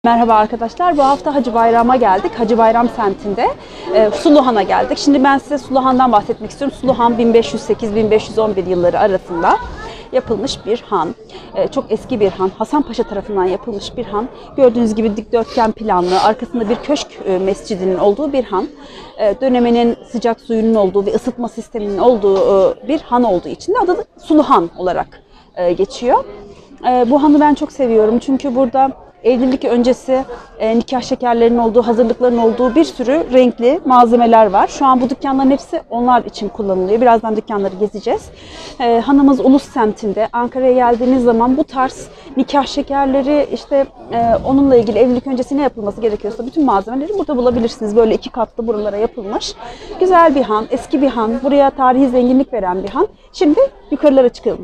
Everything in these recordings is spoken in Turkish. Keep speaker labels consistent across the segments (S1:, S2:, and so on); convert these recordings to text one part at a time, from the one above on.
S1: Merhaba arkadaşlar. Bu hafta Hacı Bayram'a geldik. Hacı Bayram semtinde Suluhan'a geldik. Şimdi ben size Suluhan'dan bahsetmek istiyorum. Suluhan 1508-1511 yılları arasında yapılmış bir han. Çok eski bir han. Hasanpaşa tarafından yapılmış bir han. Gördüğünüz gibi dikdörtgen planlı, arkasında bir köşk mescidinin olduğu bir han. Döneminin sıcak suyunun olduğu ve ısıtma sisteminin olduğu bir han olduğu için de adı Suluhan olarak geçiyor. Bu hanı ben çok seviyorum çünkü burada evlilik öncesi nikah şekerlerinin olduğu, hazırlıkların olduğu bir sürü renkli malzemeler var. Şu an bu dükkanların hepsi onlar için kullanılıyor. Birazdan dükkanları gezeceğiz. Hanımız Ulus semtinde. Ankara'ya geldiğiniz zaman bu tarz nikah şekerleri, işte onunla ilgili evlilik öncesi ne yapılması gerekiyorsa bütün malzemeleri burada bulabilirsiniz. Böyle 2 katlı buralara yapılmış. Güzel bir han, eski bir han. Buraya tarihi zenginlik veren bir han. Şimdi yukarılara çıkalım.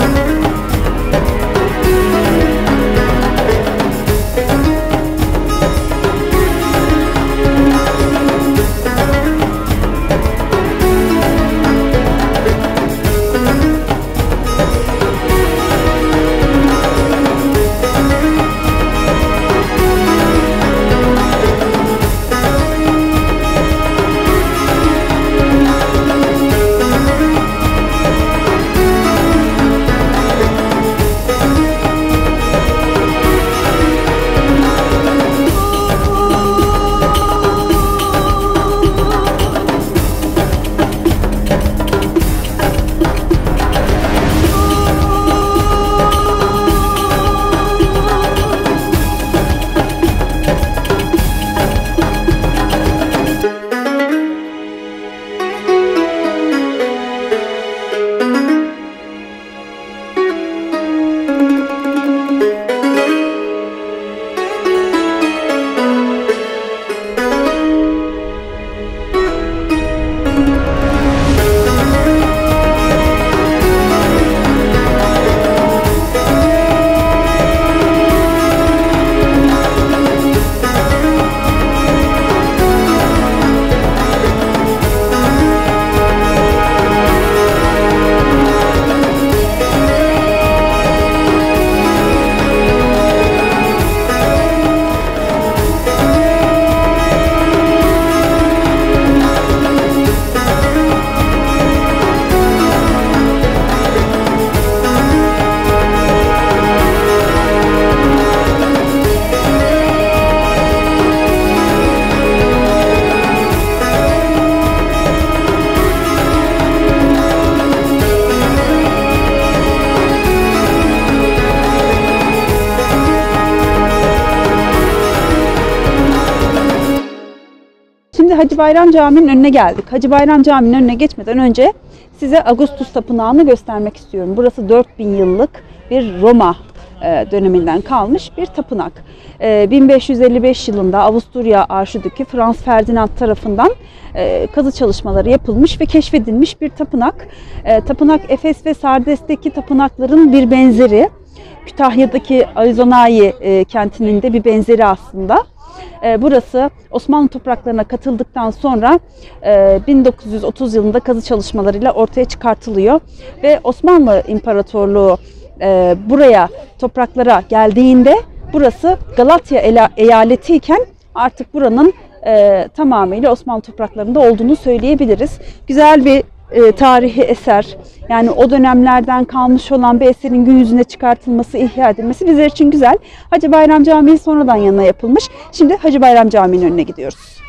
S1: Şimdi Hacı Bayram Camii'nin önüne geldik. Hacı Bayram Camii'nin önüne geçmeden önce size Augustus Tapınağı'nı göstermek istiyorum. Burası 4000 yıllık bir Roma döneminden kalmış bir tapınak. 1555 yılında Avusturya Arşidükü Franz Ferdinand tarafından kazı çalışmaları yapılmış ve keşfedilmiş bir tapınak. Tapınak Efes ve Sardes'teki tapınakların bir benzeri. Kütahya'daki Arizonai kentinin de bir benzeri aslında. Burası Osmanlı topraklarına katıldıktan sonra 1930 yılında kazı çalışmalarıyla ortaya çıkartılıyor ve Osmanlı İmparatorluğu buraya topraklara geldiğinde burası Galatya eyaleti iken artık buranın tamamıyla Osmanlı topraklarında olduğunu söyleyebiliriz. Güzel bir tarihi eser, yani o dönemlerden kalmış olan bir eserin gün yüzüne çıkartılması, ihya edilmesi bizler için güzel. Hacı Bayram Camii sonradan yanına yapılmış. Şimdi Hacı Bayram Camii'nin önüne gidiyoruz.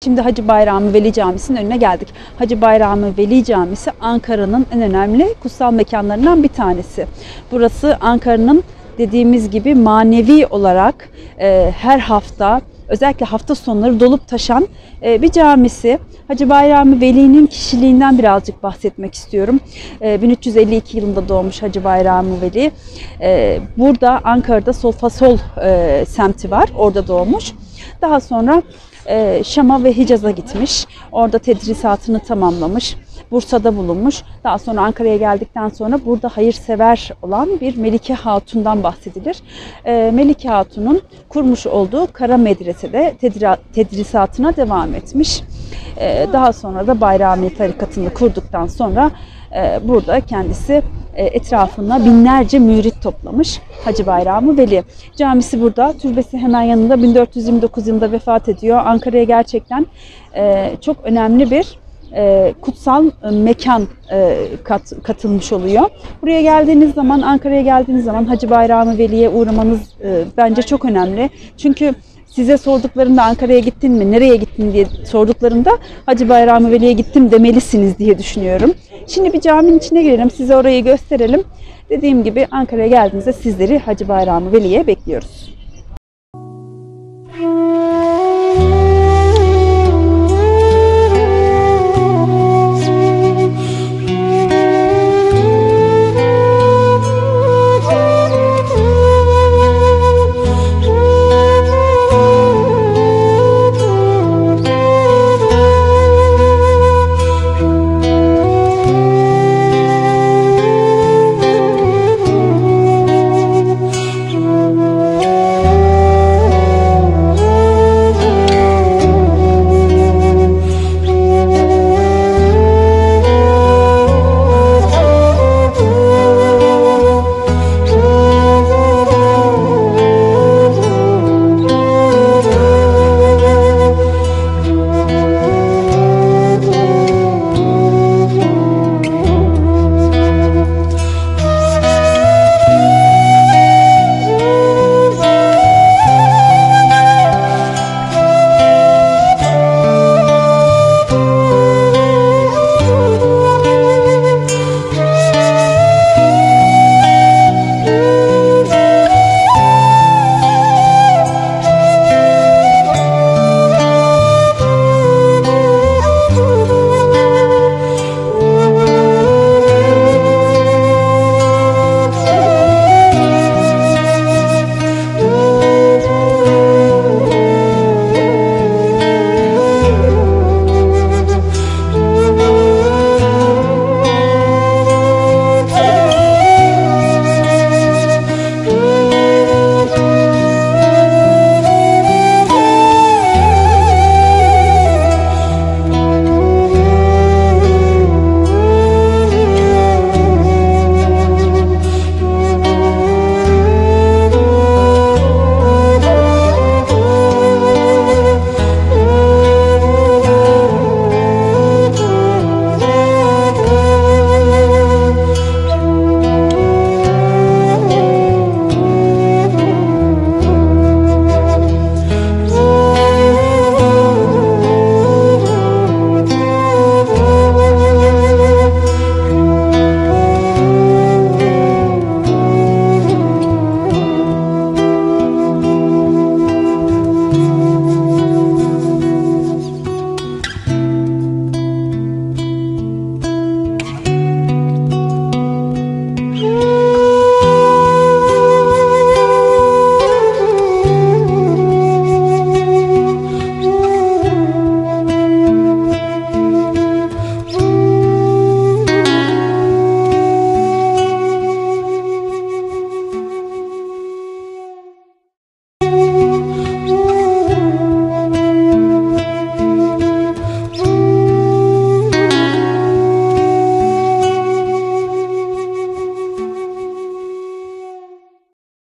S1: Şimdi Hacı Bayrami Veli Camisi'nin önüne geldik. Hacı Bayrami Veli Camisi Ankara'nın en önemli kutsal mekanlarından bir tanesi. Burası Ankara'nın dediğimiz gibi manevi olarak her hafta, özellikle hafta sonları dolup taşan bir camisi. Hacı Bayrami Veli'nin kişiliğinden birazcık bahsetmek istiyorum. 1352 yılında doğmuş Hacı Bayrami Veli. Burada Ankara'da Solfasol semti var. Orada doğmuş. Daha sonra Şam'a ve Hicaz'a gitmiş. Orada tedrisatını tamamlamış. Bursa'da bulunmuş. Daha sonra Ankara'ya geldikten sonra burada hayırsever olan bir Melike Hatun'dan bahsedilir. Melike Hatun'un kurmuş olduğu Kara Medrese'de tedrisatına devam etmiş. Daha sonra da Bayrami tarikatını kurduktan sonra burada kendisi etrafına binlerce mürit toplamış Hacı Bayrami Veli. Camisi burada, türbesi hemen yanında, 1429 yılında vefat ediyor. Ankara'ya gerçekten çok önemli bir kutsal mekan katılmış oluyor. Buraya geldiğiniz zaman, Ankara'ya geldiğiniz zaman Hacı Bayrami Veli'ye uğramanız bence çok önemli. Çünkü size sorduklarında Ankara'ya gittin mi, nereye gittin diye sorduklarında Hacı Bayrami Veli'ye gittim demelisiniz diye düşünüyorum. Şimdi bir caminin içine girelim, size orayı gösterelim. Dediğim gibi Ankara'ya geldiğinizde sizleri Hacı Bayrami Veli'ye bekliyoruz.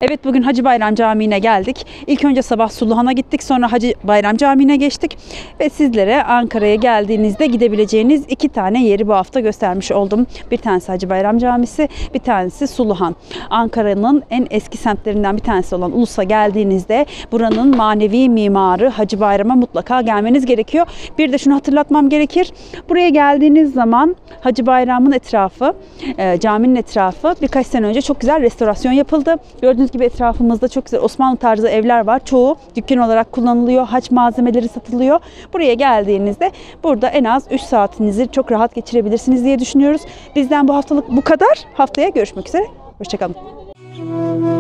S1: Evet, bugün Hacı Bayram Camii'ne geldik. İlk önce sabah Suluhan'a gittik, sonra Hacı Bayram Camii'ne geçtik ve sizlere Ankara'ya geldiğinizde gidebileceğiniz 2 tane yeri bu hafta göstermiş oldum. Bir tanesi Hacı Bayram Camisi, bir tanesi Suluhan. Ankara'nın en eski semtlerinden bir tanesi olan Ulus'a geldiğinizde buranın manevi mimarı Hacı Bayram'a mutlaka gelmeniz gerekiyor. Bir de şunu hatırlatmam gerekir. Buraya geldiğiniz zaman Hacı Bayram'ın etrafı, caminin etrafı birkaç sene önce çok güzel restorasyon yapıldı. Gördüğünüz gibi etrafımızda çok güzel Osmanlı tarzı evler var. Çoğu dükkan olarak kullanılıyor. Haç malzemeleri satılıyor. Buraya geldiğinizde burada en az 3 saatinizi çok rahat geçirebilirsiniz diye düşünüyoruz. Bizden bu haftalık bu kadar. Haftaya görüşmek üzere. Hoşçakalın.